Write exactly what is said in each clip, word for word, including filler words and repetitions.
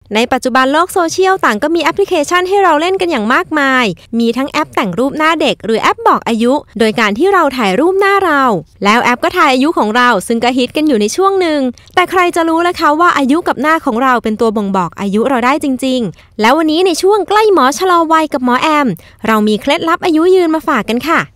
ในปัจจุบันโลกโซเชียลต่างก็มีแอปพลิเคชันให้เราเล่นกันอย่างมากมายมีทั้งแอปแต่งรูปหน้าเด็กหรือแอปบอกอายุโดยการที่เราถ่ายรูปหน้าเราแล้วแอปก็ถ่ายอายุของเราซึ่งก็ฮิตกันอยู่ในช่วงหนึ่งแต่ใครจะรู้ล่ะคะว่าอายุกับหน้าของเราเป็นตัวบ่งบอกอายุเราได้จริงๆแล้ววันนี้ในช่วงใกล้หมอชะลอวัยกับหมอแอมเรามีเคล็ดลับอายุยืนมาฝากกันค่ะ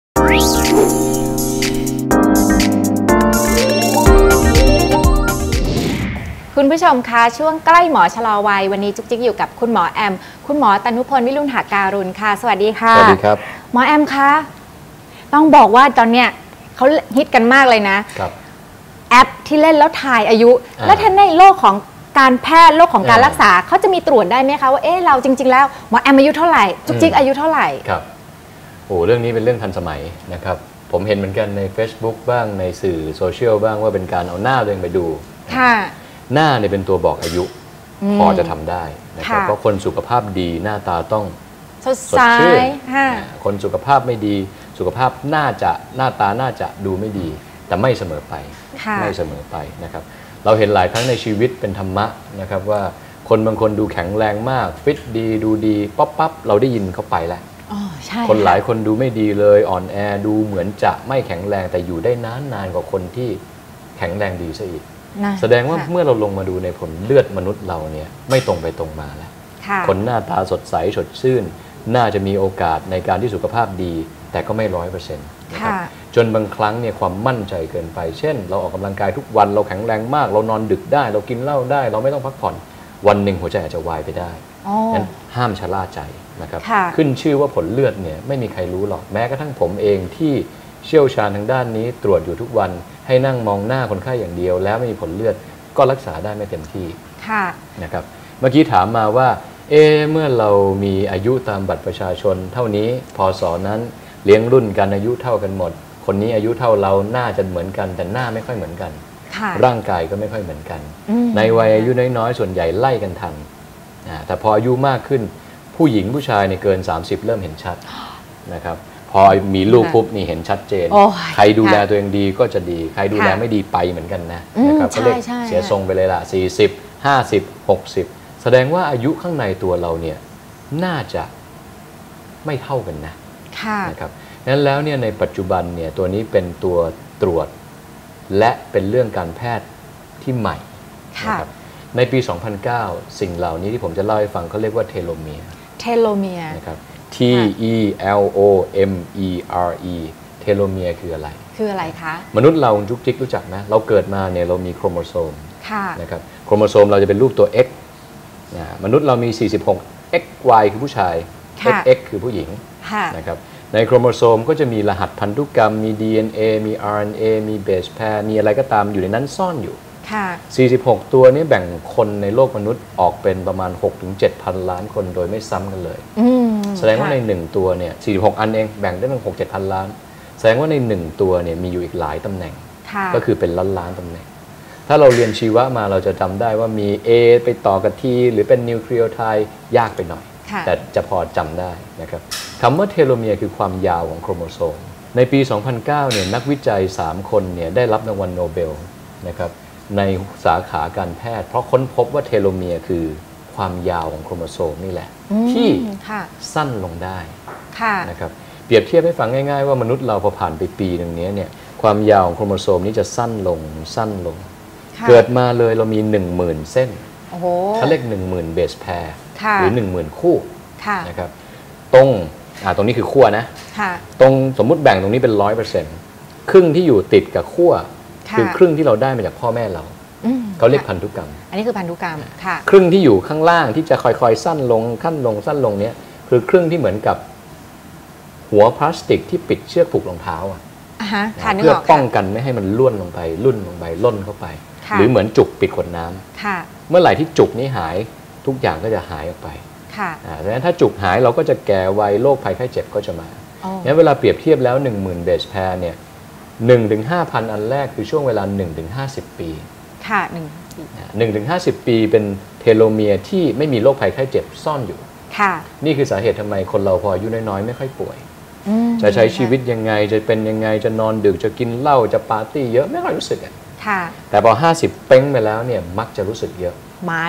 คุณผู้ชมคะช่วงใกล้หมอชะลอวัยวันนี้จุ๊กจิ๊กอยู่กับคุณหมอแอมคุณหมอตนุพลวิรุณหาการุณค่ะสวัสดีค่ะสวัสดีครับหมอแอมคะต้องบอกว่าตอนเนี้ยเขาฮิตกันมากเลยนะครับแอปที่เล่นแล้วทายอายุและท่านในโลกของการแพทย์โลกของการรักษาเขาจะมีตรวจได้ไหมคะว่าเอ๊ะเราจริงๆแล้วหมอแอมอายุเท่าไหร่จุ๊กจิ๊กอายุเท่าไหร่ครับโอ้เรื่องนี้เป็นเรื่องทันสมัยนะครับผมเห็นเหมือนกันใน Facebook บ้างในสื่อโซเชียลบ้างว่าเป็นการเอาหน้าตัวเองไปดูค่ะหน้าเนี่ยเป็นตัวบอกอายุพอจะทำได้นะครับเพราะคนสุขภาพดีหน้าตาต้องสดชื่นคนสุขภาพไม่ดีสุขภาพน่าจะหน้าตาน่าจะดูไม่ดีแต่ไม่เสมอไปไม่เสมอไปนะครับเราเห็นหลายครั้งในชีวิตเป็นธรรมะนะครับว่าคนบางคนดูแข็งแรงมากฟิตดีดูดีป๊อปปั๊บเราได้ยินเขาไปแล้วคนหลายคนดูไม่ดีเลยอ่อนแอดูเหมือนจะไม่แข็งแรงแต่อยู่ได้นานนานกว่าคนที่แข็งแรงดีซะอีกแสดงว่าเมื่อเราลงมาดูในผลเลือดมนุษย์เราเนี่ยไม่ตรงไปตรงมาแล้วคนหน้าตาสดใสสดชื่นน่าจะมีโอกาสในการที่สุขภาพดีแต่ก็ไม่ร้อยเปอร์เซ็นต์นะครับจนบางครั้งเนี่ยความมั่นใจเกินไปเช่นเราออกกำลังกายทุกวันเราแข็งแรงมากเรานอนดึกได้เรากินเหล้าได้เราไม่ต้องพักผ่อนวันหนึ่งหัวใจอาจจะวายไปได้งั้นห้ามชะล่าใจนะครับขึ้นชื่อว่าผลเลือดเนี่ยไม่มีใครรู้หรอกแม้กระทั่งผมเองที่เชี่ยวชาญทางด้านนี้ตรวจอยู่ทุกวันให้นั่งมองหน้าคนไข้อย่างเดียวแล้วไม่มีผลเลือดก็รักษาได้ไม่เต็มที่นะครับเมื่อกี้ถามมาว่าเอ๊ะเมื่อเรามีอายุตามบัตรประชาชนเท่านี้พศนั้นเลี้ยงรุ่นกันอายุเท่ากันหมดคนนี้อายุเท่าเราหน้าจะเหมือนกันแต่หน้าไม่ค่อยเหมือนกันร่างกายก็ไม่ค่อยเหมือนกันในวัยอายุน้อยๆส่วนใหญ่ไล่กันทันแต่พออายุมากขึ้นผู้หญิงผู้ชายในเกินสามสิบเริ่มเห็นชัดนะครับพอมีลูกปุ๊บนี่เห็นชัดเจนใครดูแลตัวเองดีก็จะดีใครดูแลไม่ดีไปเหมือนกันนะนะครับก็เลยเสียทรงไปเลยล่ะสี่สิบ ห้าสิบ หกสิบแสดงว่าอายุข้างในตัวเราเนี่ยน่าจะไม่เท่ากันนะนะครับนั้นแล้วเนี่ยในปัจจุบันเนี่ยตัวนี้เป็นตัวตรวจและเป็นเรื่องการแพทย์ที่ใหม่นะครับในปี สองพันเก้า สิ่งเหล่านี้ที่ผมจะเล่าให้ฟังเขาเรียกว่าเทโลเมียร์เทโลเมียร์นะครับ T E L O M E R E เทโลเมียร์คืออะไรคืออะไรคะมนุษย์เราจุกจิกรู้จักไหมเราเกิดมาเนี่ยเรามีโครโมโซมนะครับโครโมโซมเราจะเป็นรูปตัว X นะมนุษย์เรามีสี่สิบหก เอ็กซ์ วาย คือผู้ชาย เอ็กซ์ เอ็กซ์ คือผู้หญิงนะครับในโครโมโซมก็จะมีรหัสพันธุกรรมมี ดี เอ็น เอ มี อาร์ เอ็น เอ มีเบสแพร์มีอะไรก็ตามอยู่ในนั้นซ่อนอยู่สี่สิบหกตัวนี้แบ่งคนในโลกมนุษย์ออกเป็นประมาณ หกถึงเจ็ด พันล้านคนโดยไม่ซ้ำกันเลยแสดงว่าในหนึ่งตัวเนี่ยสี่สิบหกอันเองแบ่งได้ตั้ง หกถึงเจ็ด พันล้านแสดงว่าในหนึ่งตัวเนี่ยมีอยู่อีกหลายตำแหน่งก็คือเป็นล้านล้านตำแหน่งถ้าเราเรียนชีวะมาเราจะจำได้ว่ามี A ไปต่อกับ T หรือเป็นนิวเคลียไทด์ยากไปหน่อยแต่จะพอจำได้นะครับคำว่าเทโลเมียร์คือความยาวของโครโมโซมในปี สองพันเก้า เนี่ยนักวิจัยสามคนเนี่ยได้รับรางวัลโนเบลนะครับในสาขาการแพทย์เพราะค้นพบว่าเทโลเมียร์คือความยาวของโครโมโซมนี่แหละที่สั้นลงได้นะครับเปรียบเทียบให้ฟังง่ายๆว่ามนุษย์เราพอผ่านไปปีหนึ่งนี้เนี่ยความยาวของโครโมโซมนี้จะสั้นลงสั้นลงเกิดมาเลยเรามี หนึ่งหมื่น เส้นเขาเรียก หนึ่งหมื่น เบสแพร์หรือ หนึ่งหมื่น คู่นะครับตรงอ่าตรงนี้คือขั้วนะตรงสมมุติแบ่งตรงนี้เป็น ร้อยเปอร์เซ็นต์ ครึ่งที่อยู่ติดกับขั้วคือครึ่งที่เราได้มาจากพ่อแม่เราเขาเรียกพันธุกรรมอันนี้คือพันธุกรรมค่ะครึ่งที่อยู่ข้างล่างที่จะค่อยๆสั้นลงขั้นลงสั้นลงเนี้ยคือครึ่งที่เหมือนกับหัวพลาสติกที่ปิดเชือกผูกรองเท้าอ่ะเพื่อป้องกันไม่ให้มันล่วนลงไปลุ่นลงไปล่นเข้าไปหรือเหมือนจุกปิดขวดน้ำเมื่อไหร่ที่จุกนี้หายทุกอย่างก็จะหายออกไปดังนั้นถ้าจุกหายเราก็จะแก่วัยโรคภัยไข้เจ็บก็จะมางั้นเวลาเปรียบเทียบแล้ว หนึ่งหมื่น เบสแพร์เนี่ย หนึ่งถึงห้าพัน อันแรกคือช่วงเวลา หนึ่งถึงห้าสิบ ปีค่ะหนึ่งปีหนึ่งถึงห้าสิบ ปีเป็นเทโลเมียร์ที่ไม่มีโรคภัยไข้เจ็บซ่อนอยู่ค่ะนี่คือสาเหตุทำไมคนเราพออายุน้อยๆไม่ค่อยป่วยจะใช้ชีวิตยังไงจะเป็นยังไงจะนอนดึกจะกินเหล้าจะปาร์ตี้เยอะไม่ค่อยรู้สึกอ่ะแต่พอห้าสิบเป้งไปแล้วเนี่ยมักจะรู้สึกเยอะมาดิ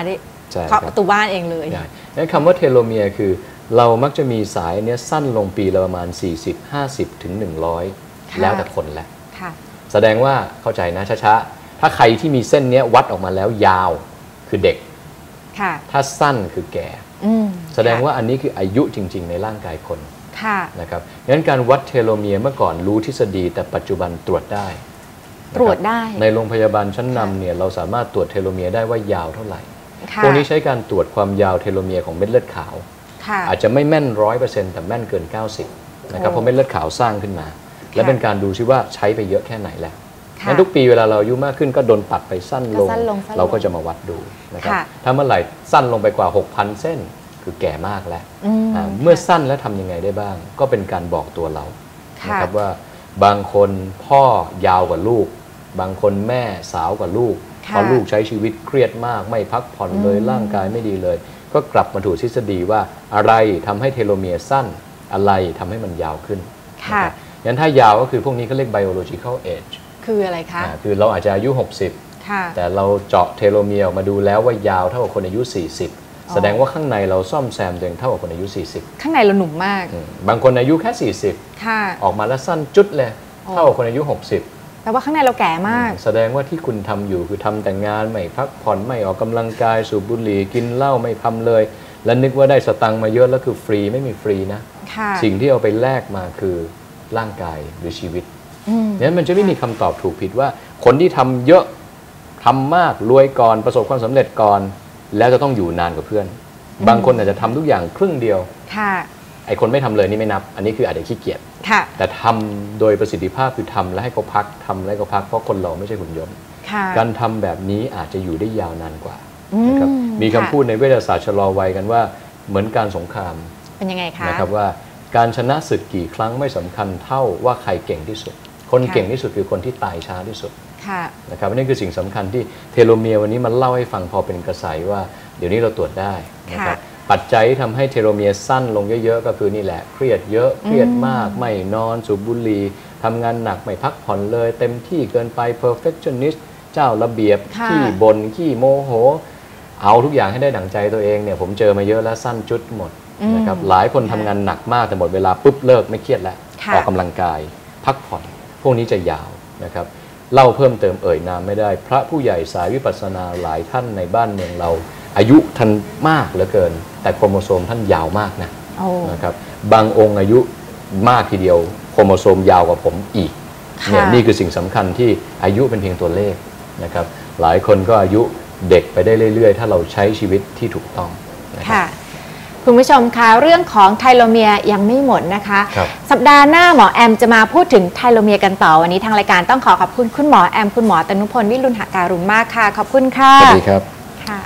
เคาะประตูบ้านเองเลยนั่นคำว่าเทโลเมียร์คือเรามักจะมีสายเนี้ยสั้นลงปีละประมาณสี่สิบ ห้าสิบถึงหนึ่งร้อยแล้วแต่คนแหละแสดงว่าเข้าใจนะช้าๆถ้าใครที่มีเส้นนี้วัดออกมาแล้วยาวคือเด็กถ้าสั้นคือแก่แสดงว่าอันนี้คืออายุจริงๆในร่างกายคนนะครับงั้นการวัดเทโลเมียร์เมื่อก่อนรู้ทฤษฎีแต่ปัจจุบันตรวจได้ตรวจได้ในโรงพยาบาลชั้นนำเนี่ยเราสามารถตรวจเทโลเมียร์ได้ว่ายาวเท่าไหร่พวกนี้ใช้การตรวจความยาวเทโลเมียร์ของเม็ดเลือดขาวอาจจะไม่แม่นร้อยเปอร์เซ็นต์แต่แม่นเกินเก้าสิบนะครับเพราะเม็ดเลือดขาวสร้างขึ้นมาและเป็นการดูซิว่าใช้ไปเยอะแค่ไหนแล้วงั้นทุกปีเวลาเราอายุมากขึ้นก็โดนตัดไปสั้นลงเราก็จะมาวัดดูนะครับถ้าเมื่อไหร่สั้นลงไปกว่า หกพัน เส้นคือแก่มากแล้วเมื่อสั้นแล้วทำยังไงได้บ้างก็เป็นการบอกตัวเรานะครับว่าบางคนพ่อยาวกว่าลูกบางคนแม่สาวกว่าลูกเพราะลูกใช้ชีวิตเครียดมากไม่พักผ่อนเลยร่างกายไม่ดีเลยก็กลับมาถูกทฤษฎีว่าอะไรทำให้เทโลเมียร์สั้นอะไรทำให้มันยาวขึ้นค่ะงั้นถ้ายาวก็คือพวกนี้เขาเรียก biological age คืออะไรคะคือเราอาจจะอายุหกสิบแต่เราเจาะเทโลเมียร์ออกมาดูแล้วว่ายาวเท่ากับคนอายุสี่สิบแสดงว่าข้างในเราซ่อมแซมตัวเองเท่ากับคนอายุสี่สิบข้างในเราหนุ่มมากบางคนอายุแค่สี่สิบออกมาแล้วสั้นจุดเลยเท่ากับคนอายุหกสิบแต่ว่าข้างในเราแก่มากแสดงว่าที่คุณทำอยู่คือทำแต่งานไม่พักผ่อนไม่ออกกำลังกายสูบบุหรี่กินเหล้าไม่ทำเลยและนึกว่าได้สตังค์มาเยอะแล้วคือฟรีไม่มีฟรีนะสิ่งที่เอาไปแลกมาคือร่างกายหรือชีวิตนั้นมันจะไม่มีคำตอบถูกผิดว่าคนที่ทำเยอะทำมากรวยก่อนประสบความสำเร็จก่อนแล้วจะต้องอยู่นานกว่าเพื่อนบางคนอาจจะทำทุกอย่างครึ่งเดียวไอ้คนไม่ทำเลยนี่ไม่นับอันนี้คืออาจจะขี้เกียจแต่ทำโดยประสิทธิภาพคือทำแล้วให้เขาพักทำแล้วเขาพักเพราะคนเราไม่ใช่หุ่นยนต์การทำแบบนี้อาจจะอยู่ได้ยาวนานกว่านะครับมีคำพูดในเวชศาสตร์ชะลอวัยกันว่าเหมือนการสงครามเป็นยังไงคะนะครับว่าการชนะศึกกี่ครั้งไม่สำคัญเท่าว่าใครเก่งที่สุดคนเก่งที่สุดคือคนที่ตายช้าที่สุดนะครับนี่คือสิ่งสำคัญที่เทโลเมียร์วันนี้มันเล่าให้ฟังพอเป็นกระแสว่าเดี๋ยวนี้เราตรวจได้นะครับปัจจัยที่ทำให้เทโลเมียร์สั้นลงเยอะๆก็คือนี่แหละเครียดเยอะเครียดมากไม่นอนสูบบุหรี่ทำงานหนักไม่พักผ่อนเลยเต็มที่เกินไป perfectionist เจ้าระเบียบขี้บ่นขี้โมโหเอาทุกอย่างให้ได้ดั่งใจตัวเองเนี่ยผมเจอมาเยอะแล้วสั้นจุดหมดนะครับหลายคนทำงานหนักมากแต่หมดเวลาปุ๊บเลิกไม่เครียดแล้วออกกำลังกายพักผ่อนพวกนี้จะยาวนะครับเล่าเพิ่มเติมเอ่ยนามไม่ได้พระผู้ใหญ่สายวิปัสสนาหลายท่านในบ้านเมืองเราอายุท่านมากเหลือเกินแต่โครโมโซมท่านยาวมากนะนะครับบางองค์อายุมากทีเดียวโครโมโซมยาวกว่าผมอีกเนี่ยนี่คือสิ่งสำคัญที่อายุเป็นเพียงตัวเลขนะครับหลายคนก็อายุเด็กไปได้เรื่อยๆถ้าเราใช้ชีวิตที่ถูกต้องค่ะคุณผู้ชมคะเรื่องของไทโลเมียร์ยังไม่หมดนะคะสัปดาห์หน้าหมอแอมจะมาพูดถึงไทโลเมียร์กันต่อวันนี้ทางรายการต้องขอขอบคุณคุณหมอแอมคุณหมอตนุพลวิรุณหการุณมากค่ะขอบคุณค่ะสวัสดีครับค่ะ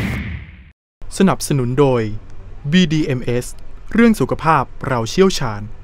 สนับสนุนโดย บี ดี เอ็ม เอส เรื่องสุขภาพเราเชี่ยวชาญ